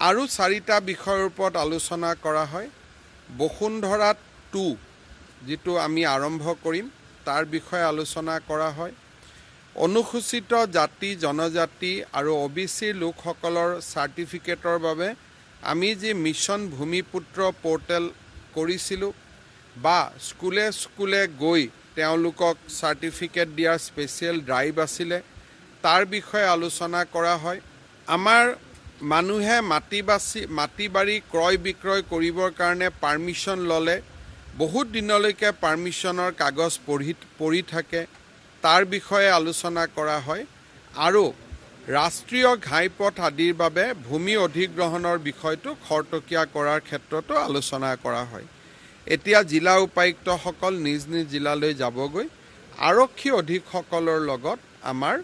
আৰু চাৰিটা বিষয়ৰ ওপৰত আলোচনা কৰা হয়। বসুন্ধৰা 2 যিটো আমি আৰম্ভ কৰিম তাৰ বিষয়ে আলোচনা কৰা হয়। অনুসূচিত জাতি জনজাতি আৰু OBC লোকসকলৰ চাৰ্টিফিকেটৰ বাবে আমি যি মিছন ভূমিপুত্ৰ পোৰ্টেল কৰিছিলোঁ বা স্কুলে স্কুলে গৈ তেওঁলোকক চাৰ্টিফিকেট দিয়াৰ স্পেচিয়েল ড্ৰাইভ আছিলে তাৰ বিষয়ে আলোচনা কৰা হয়। আমাৰ মানুহে মাটি বাৰী ক্ৰয় বিক্ৰয় কৰিবৰ কাৰণে পাৰ্মিশ্যন ল'লে বহুত দিনলৈকে পাৰ্মিশ্যনৰ কাগজ পঢ়ি থাকে তাৰ বিষয়ে আলোচনা কৰা হয়। আৰু ৰাষ্ট্ৰীয় ঘাইপথ আদিৰ বাবে ভূমি অধিগ্ৰহণৰ বিষয়টো খৰতকীয়া কৰাৰ ক্ষেত্ৰতো আলোচনা কৰা হয়। এতিয়া জিলা উপায়ুক্তসকল নিজ নিজ জিলালৈ যাবগৈ। আৰক্ষী অধীক্ষকসকলৰ লগত আমাৰ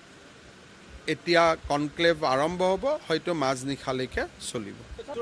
এতিয়া কনক্লেভ আৰম্ভ হ'ব, হয়তো মাজনিশালৈকে চলিব।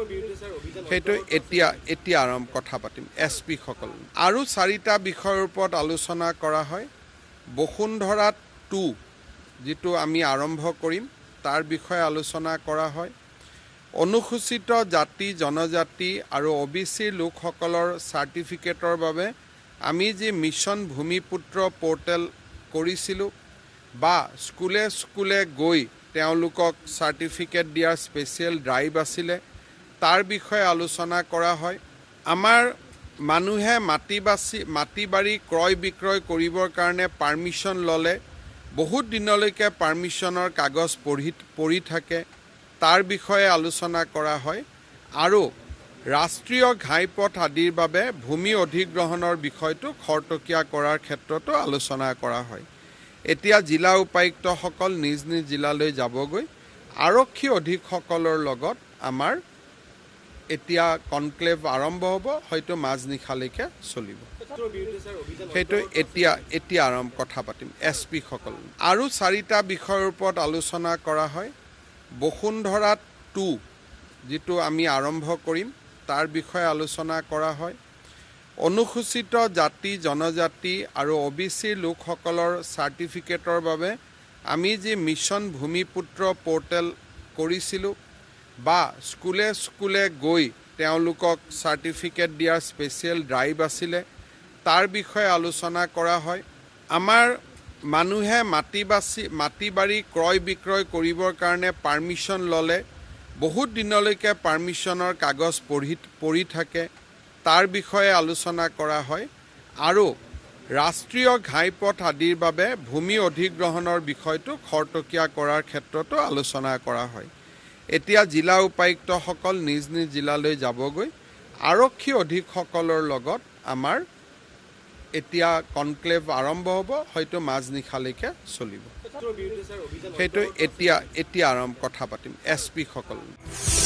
সেইটো এতিয়া কথা পাতিম SP সকল। আৰু চাৰিটা বিষয়ৰ ওপৰত আলোচনা কৰা হয়। বসুন্ধৰা 2 যিটো আমি আৰম্ভ কৰিম তাৰ বিষয়ে আলোচনা কৰা হয়। অনুসূচিত জাতি জনজাতি আৰু OBC লোকসকলৰ চাৰ্টিফিকেটৰ বাবে আমি যি মিছন ভূমিপুত্ৰ পোৰ্টেল কৰিছিলোঁ বা স্কুলে স্কুলে গৈ তেওঁলোকক চাৰ্টিফিকেট দিয়াৰ স্পেচিয়েল ড্ৰাইভ আছিলে তাৰ বিষয়ে আলোচনা কৰা হয়। আমাৰ মানুহে মাটি বাৰী ক্ৰয় বিক্ৰয় কৰিবৰ কাৰণে পাৰ্মিশ্যন ল'লে বহুত দিনলৈকে পাৰ্মিশ্যনৰ কাগজ পঢ়ি থাকে তাৰ বিষয়ে আলোচনা কৰা হয়। আৰু ৰাষ্ট্ৰীয় ঘাইপথ আদিৰ বাবে ভূমি অধিগ্ৰহণৰ বিষয়টো খৰতকীয়া কৰাৰ ক্ষেত্ৰতো আলোচনা কৰা হয়। এতিয়া জিলা উপায়ুক্তসকল নিজ নিজ জিলালৈ যাবগৈ। আৰক্ষী অধীক্ষকসকলৰ লগত আমাৰ এতিয়া কনক্লেভ আৰম্ভ হ'ব, হয়তো মাজনিশালৈকে চলিব। সেইটো এতিয়া কথা পাতিম SP সকল। আৰু চাৰিটা বিষয়ৰ ওপৰত আলোচনা কৰা হয়। বসুন্ধৰা 2 যিটো আমি আৰম্ভ কৰিম তাৰ বিষয়ে আলোচনা কৰা হয়। অনুসূচিত জাতি জনজাতি আৰু OBC লোকসকলৰ চাৰ্টিফিকেটৰ বাবে আমি যি মিছন ভূমিপুত্ৰ পোৰ্টেল কৰিছিলোঁ বা স্কুলে স্কুলে গৈ তেওঁলোকক চাৰ্টিফিকেট দিয়াৰ স্পেচিয়েল ড্ৰাইভ আছিলে তাৰ বিষয়ে আলোচনা কৰা হয়। আমাৰ মানুহে মাটি বাৰী ক্ৰয় বিক্ৰয় কৰিবৰ কাৰণে পাৰ্মিশ্যন ল'লে বহুত দিনলৈকে পাৰ্মিশ্যনৰ কাগজ পঢ়ি থাকে তাৰ বিষয়ে আলোচনা কৰা হয়। আৰু ৰাষ্ট্ৰীয় ঘাইপথ আদিৰ বাবে ভূমি অধিগ্ৰহণৰ বিষয়টো খৰতকীয়া কৰাৰ ক্ষেত্ৰতো আলোচনা কৰা হয়। এতিয়া জিলা উপায়ুক্তসকল নিজ নিজ জিলালৈ যাবগৈ। আৰক্ষী অধীক্ষকসকলৰ লগত আমাৰ এতিয়া কনক্লেভ আৰম্ভ হ'ব, হয়তো মাজনিশালৈকে চলিব। সেইটো এতিয়া কথা পাতিম SP সকল।